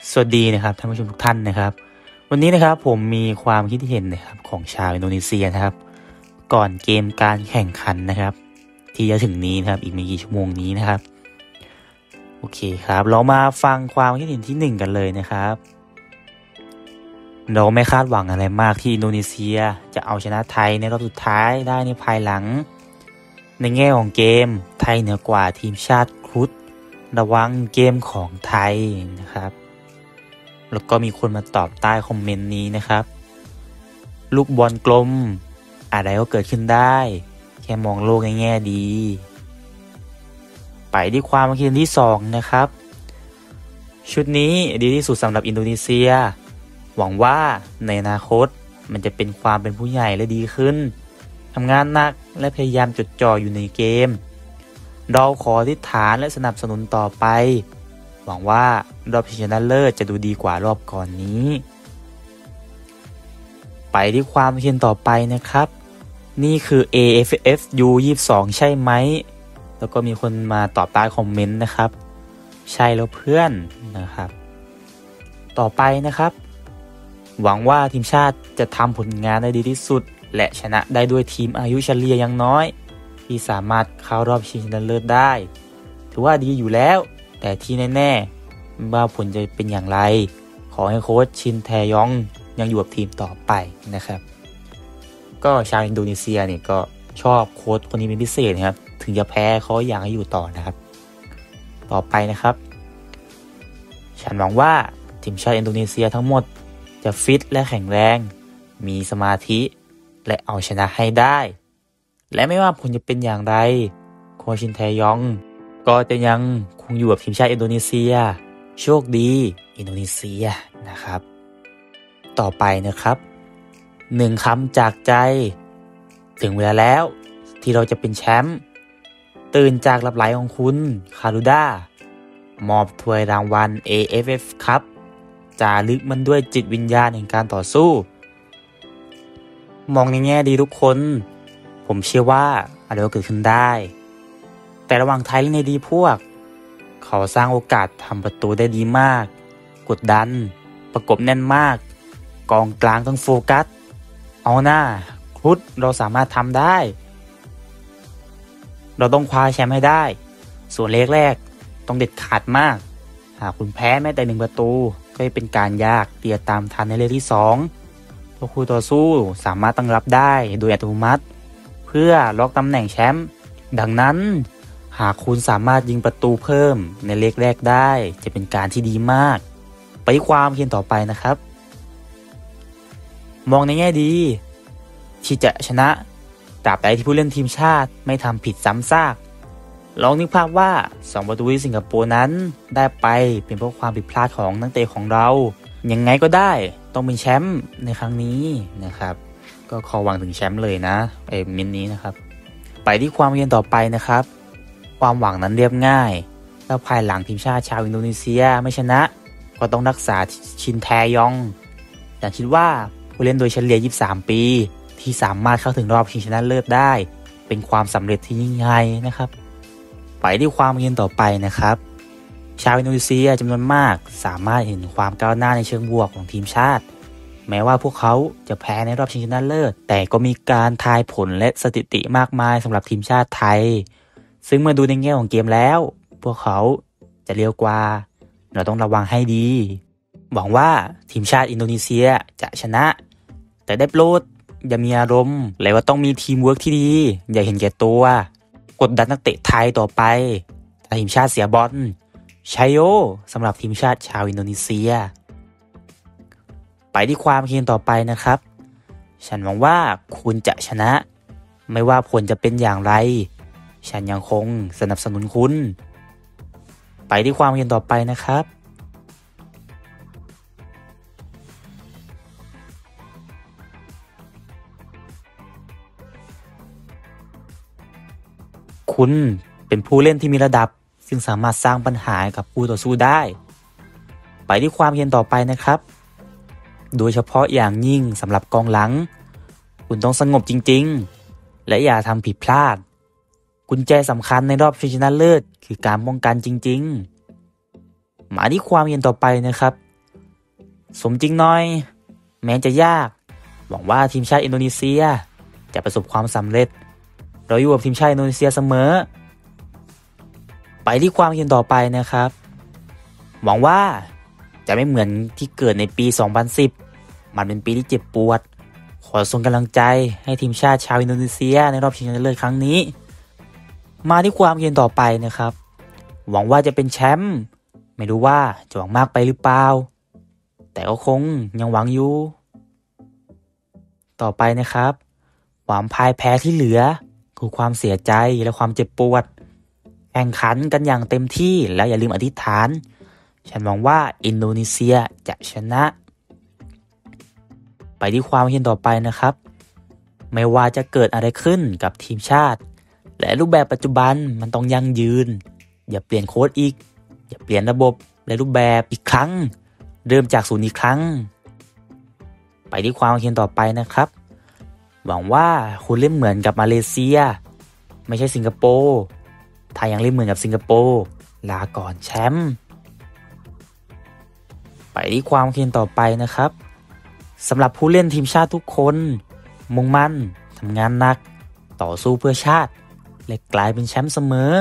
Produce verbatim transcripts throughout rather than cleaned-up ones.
สวัสดีนะครับท่านผู้ชมทุกท่านนะครับวันนี้นะครับผมมีความคิดเห็นนะครับของชาวอินโดนีเซียนะครับก่อนเกมการแข่งขันนะครับที่จะถึงนี้นะครับอีกไม่กี่ชั่วโมงนี้นะครับโอเคครับเรามาฟังความคิดเห็นที่หนึ่งกันเลยนะครับเราไม่คาดหวังอะไรมากที่อินโดนีเซียจะเอาชนะไทยในรอบสุดท้ายได้ในภายหลังในแง่ของเกมไทยเหนือกว่าทีมชาติครุฑระวังเกมของไทยนะครับแล้วก็มีคนมาตอบใต้คอมเมนต์นี้นะครับลูกบอลกลมอะไรก็เกิดขึ้นได้แค่มองโลกในแง่ดีไปที่ความคิดเห็นที่สองนะครับชุดนี้ดีที่สุดสำหรับอินโดนีเซียหวังว่าในอนาคตมันจะเป็นความเป็นผู้ใหญ่และดีขึ้นทำงานหนักและพยายามจดจ่ออยู่ในเกมเราขออธิษฐานและสนับสนุนต่อไปหวังว่ารอบชิงชนะเลิศจะดูดีกว่ารอบก่อนนี้ไปที่ความคิดเห็นต่อไปนะครับนี่คือ เอ เอฟ เอฟ ยู ยี่สิบสอง ใช่ไหมแล้วก็มีคนมาตอบใต้คอมเมนต์นะครับใช่แล้วเพื่อนนะครับต่อไปนะครับหวังว่าทีมชาติจะทำผลงานได้ดีที่สุดและชนะได้ด้วยทีมอายุเฉลี่ยอย่างน้อยที่สามารถเข้ารอบชิงชนะเลิศได้ถือว่าดีอยู่แล้วแต่ที่แน่ๆไม่ว่าผลจะเป็นอย่างไรขอให้โค้ชชินแทยองยังอยู่กับทีมต่อไปนะครับก็ชาวอินโดนีเซียเนี่ยก็ชอบโค้ชคนนี้เป็นพิเศษนะครับถึงจะแพ้เขาอยากให้อยู่ต่อนะครับต่อไปนะครับฉันหวังว่าทีมชาติอินโดนีเซียทั้งหมดจะฟิตและแข็งแรงมีสมาธิและเอาชนะให้ได้และไม่ว่าผลจะเป็นอย่างไรโค้ชชินแทยองก็จะยังคงอยู่กับทีมชาติอินโดนีเซียโชคดีอินโดนีเซียนะครับต่อไปนะครับหนึ่งคำจากใจถึงเวลาแล้วที่เราจะเป็นแชมป์ตื่นจากหลับไหลของคุณคารุด้ามอบถ้วยรางวัล เอ เอฟ เอฟ ครับจารึกมันด้วยจิตวิญญาณแห่งการต่อสู้มองในแง่ดีทุกคนผมเชื่อว่าอะไรก็เกิดขึ้นได้แต่ระหว่างไทยและในดีพวกเขาสร้างโอกาสทำประตูได้ดีมากกดดันประกบแน่นมากกองกลางต้องโฟกัสเอาหน้าครุฑเราสามารถทำได้เราต้องคว้าแชมป์ให้ได้ส่วนเลขแรกต้องเด็ดขาดมากหากคุณแพ้แม้แต่หนึ่งประตูก็จะเป็นการยากเตียตามทันในเลขที่สองเพราะคู่ต่อสู้สามารถตั้งรับได้โดยอัตโนมัติเพื่อล็อกตำแหน่งแชมป์ดังนั้นหากคุณสามารถยิงประตูเพิ่มในเลขแรกได้จะเป็นการที่ดีมากไปความเพียรต่อไปนะครับมองในแง่ดีที่จะชนะตราบใดที่ผู้เล่นทีมชาติไม่ทำผิดซ้ำซากลองนึกภาพว่าสองประตูที่สิงคโปร์นั้นได้ไปเป็นเพราะความผิดพลาดของนักเตะของเรายังไงก็ได้ต้องเป็นแชมป์ในครั้งนี้นะครับก็ขอหวังถึงแชมป์เลยนะไอ้มินนี้นะครับไปที่ความเพียรต่อไปนะครับความหวังนั้นเรียบง่ายถ้าภายหลังทีมชาติชาวอินโดนีเซียไม่ชนะก็ต้องรักษาชินแทยองแต่คิดว่าผู้เล่นโดยเฉลี่ยยี่สิบสามปีที่สามารถเข้าถึงรอบชิงชนะเลิศได้เป็นความสำเร็จที่ยิ่งใหญ่นะครับไปที่ความเพียรต่อไปนะครับชาวอินโดนีเซียจำนวนมากสามารถเห็นความก้าวหน้าในเชิงบวกของทีมชาติแม้ว่าพวกเขาจะแพ้ในรอบชิงชนะเลิศแต่ก็มีการทายผลและสถิติมากมายสำหรับทีมชาติไทยซึ่งเมื่อดูในแง่ของเกมแล้วพวกเขาจะเร็วกว่าเราต้องระวังให้ดีหวังว่าทีมชาติอินโดนีเซียจะชนะแต่ได้โปรดอย่ามีอารมณ์และว่าต้องมีทีมเวิร์กที่ดีอย่าเห็นแก่ตัวกดดันนักเตะไทยต่อไปถ้าทีมชาติเสียบอลชัยโยสำหรับทีมชาติชาวอินโดนีเซียไปที่ความคิดต่อไปนะครับฉันหวังว่าคุณจะชนะไม่ว่าผลจะเป็นอย่างไรฉันยังคงสนับสนุนคุณไปที่ความคิดต่อไปนะครับคุณเป็นผู้เล่นที่มีระดับซึ่งสามารถสร้างปัญหากับคู่ต่อสู้ได้ไปที่ความคิดต่อไปนะครับโดยเฉพาะอย่างยิ่งสำหรับกองหลังคุณต้องสงบจริงๆและอย่าทำผิดพลาดกุญแจสำคัญในรอบชิงชนะเลิศคือการป้องกันจริงๆมาที่ความเย็นต่อไปนะครับสมจริงหน่อยแม้จะยากหวังว่าทีมชาติอินโดนีเซียจะประสบความสำเร็จเราอยู่กับทีมชาติอินโดนีเซียเสมอไปที่ความคิดต่อไปนะครับหวังว่าจะไม่เหมือนที่เกิดในปีสองพันสิบมันเป็นปีที่เจ็บปวดขอส่งกำลังใจให้ทีมชาติชาวอินโดนีเซียในรอบชิงชนะเลิศครั้งนี้มาที่ความคิดต่อไปนะครับหวังว่าจะเป็นแชมป์ไม่รู้ว่าจะหวังมากไปหรือเปล่าแต่ก็คงยังหวังอยู่ต่อไปนะครับความพ่ายแพ้ที่เหลือคือความเสียใจและความเจ็บปวดแข่งขันกันอย่างเต็มที่แล้วอย่าลืมอธิษฐานฉันหวังว่าอินโดนีเซียจะชนะไปที่ความเห็นต่อไปนะครับไม่ว่าจะเกิดอะไรขึ้นกับทีมชาติและรูปแบบปัจจุบันมันต้องยั่งยืนอย่าเปลี่ยนโค้ชอีกอย่าเปลี่ยนระบบและรูปแบบอีกครั้งเริ่มจากศูนย์อีกครั้งไปที่ความเห็นต่อไปนะครับหวังว่าคุณเล่นเหมือนกับมาเลเซียไม่ใช่สิงคโปร์ถ้ายังเล่นเหมือนกับสิงคโปร์ลาก่อนแชมป์ไปที่ความเห็นต่อไปนะครับสำหรับผู้เล่นทีมชาติทุกคนมุ่งมั่นทำงานหนักต่อสู้เพื่อชาติและกลายเป็นแชมป์เสมอ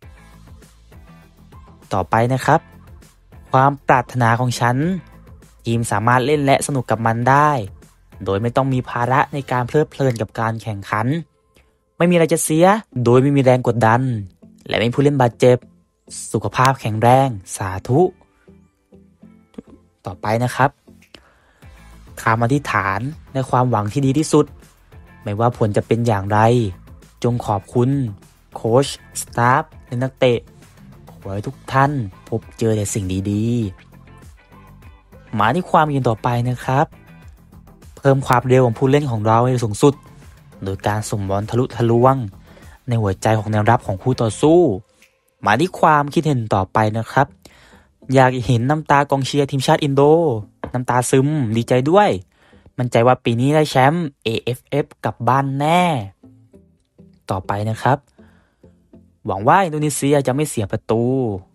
ต่อไปนะครับความปรารถนาของฉันทีมสามารถเล่นและสนุกกับมันได้โดยไม่ต้องมีภาระในการเพลิดเพลินกับการแข่งขันไม่มีอะไรจะเสียโดยไม่มีแรงกดดันและไม่มีผู้เล่นบาดเจ็บสุขภาพแข็งแรงสาธุต่อไปนะครับคำอธิษฐานในความหวังที่ดีที่สุดไม่ว่าผลจะเป็นอย่างไรจงขอบคุณโค้ชสตาฟและนักเตะขอให้ทุกท่านพบเจอแต่สิ่งดีๆมาที่ความยินต่อไปนะครับเพิ่มความเร็วของผู้เล่นของเราให้สูงสุดโดยการส่งบอลทะลุทะลวงในหัวใจของแนวรับของคู่ต่อสู้มาที่ความคิดเห็นต่อไปนะครับอยากเห็นน้ำตากองเชียร์ทีมชาติอินโดน้ำตาซึมดีใจด้วยมั่นใจว่าปีนี้ได้แชมป์ เอ เอฟ เอฟ กลับบ้านแน่ต่อไปนะครับหวังว่าอินโดนีเซียจะไม่เสียประตู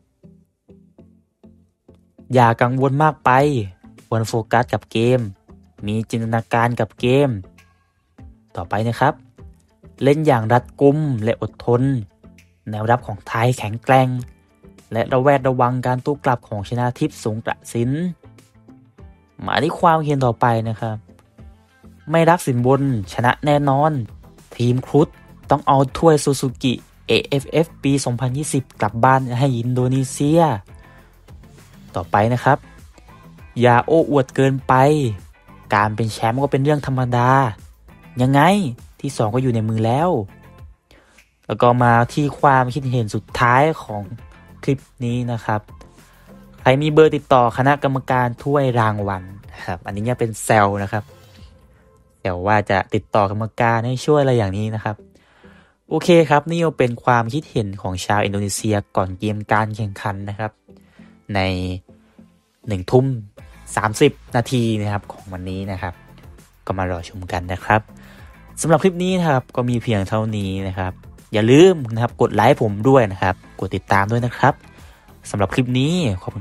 อย่ากังวลมากไปควรโฟกัสกับเกมมีจินตนาการกับเกมต่อไปนะครับเล่นอย่างรัดกุมและอดทนแนวรับของไทยแข็งแกร่งและระแวดระวังการตู้กลับของชนาทิพย์สงกระสินมาที่ความเห็นต่อไปนะครับไม่รักสินบนชนะแน่นอนทีมครุฑต้องเอาถ้วยซูซูกิ เอ เอฟ เอฟ ปี สองพันยี่สิบ กลับบ้านให้อินโดนีเซียต่อไปนะครับอย่าโอ้อวดเกินไปการเป็นแชมป์ก็เป็นเรื่องธรรมดายังไงที่สองก็อยู่ในมือแล้วแล้วก็มาที่ความคิดเห็นสุดท้ายของคลิปนี้นะครับใครมีเบอร์ติดต่อคณะกรรมการถ้วยรางวัลครับอันนี้เนี่ยเป็นแซวนะครับแซวว่าจะติดต่อกรรมการให้ช่วยอะไรอย่างนี้นะครับโอเคครับนี่ก็เป็นความคิดเห็นของชาวอินโดนีเซียก่อนเกมการแข่งขันนะครับในหนึ่งทุ่มสามสิบนาทีนะครับของวันนี้นะครับก็มารอชมกันนะครับสำหรับคลิปนี้นะครับก็มีเพียงเท่านี้นะครับอย่าลืมนะครับกดไลค์ผมด้วยนะครับกดติดตามด้วยนะครับสำหรับคลิปนี้ขอบคุณ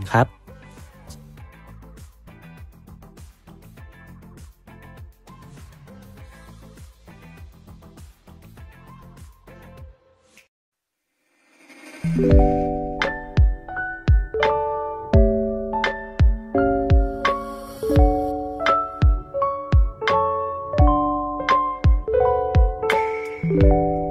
ครับ